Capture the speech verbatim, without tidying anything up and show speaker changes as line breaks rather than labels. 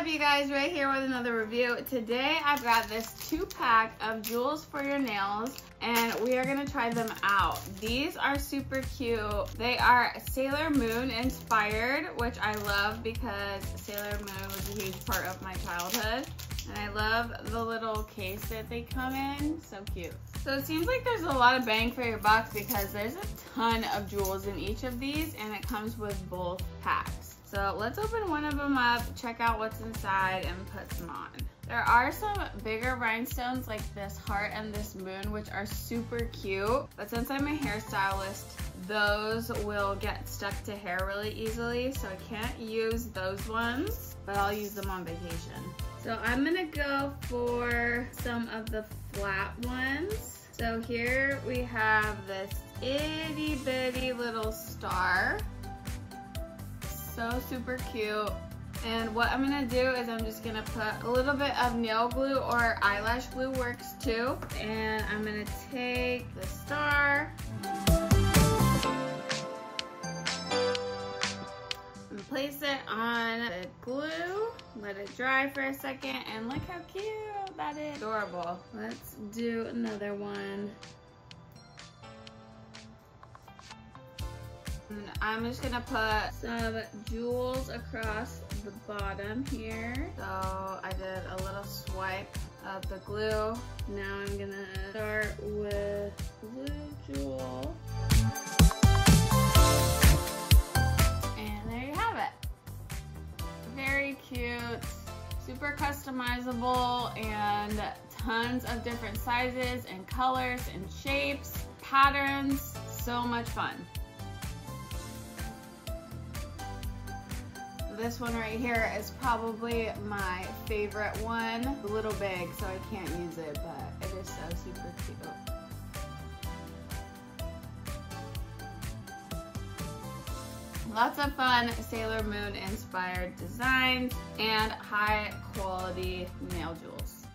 up, you guys? Right here with another review. Today I've got this two pack of jewels for your nails and we are gonna try them out. These are super cute. They are Sailor Moon inspired, which I love because Sailor Moon was a huge part of my childhood. And I love the little case that they come in, so cute. So it seems like there's a lot of bang for your buck because there's a ton of jewels in each of these and it comes with both packs. So let's open one of them up, check out what's inside, and put some on. There are some bigger rhinestones like this heart and this moon, which are super cute. But since I'm a hairstylist, those will get stuck to hair really easily, so I can't use those ones, but I'll use them on vacation. So I'm gonna go for some of the flat ones. So here we have this itty bitty little star. So super cute. And what I'm gonna do is I'm just gonna put a little bit of nail glue, or eyelash glue works too. And I'm gonna take the star and place it on the glue. Let it dry for a second, and look how cute that is. Adorable. Let's do another one. And I'm just gonna put some jewels across the bottom here. So I did a little swipe of the glue. Now I'm gonna start with blue jewel. And there you have it. Very cute, super customizable, and tons of different sizes and colors and shapes, patterns. So much fun. This one right here is probably my favorite one. It's a little big, so I can't use it, but it is so super cute. Lots of fun Sailor Moon inspired designs and high quality nail jewels.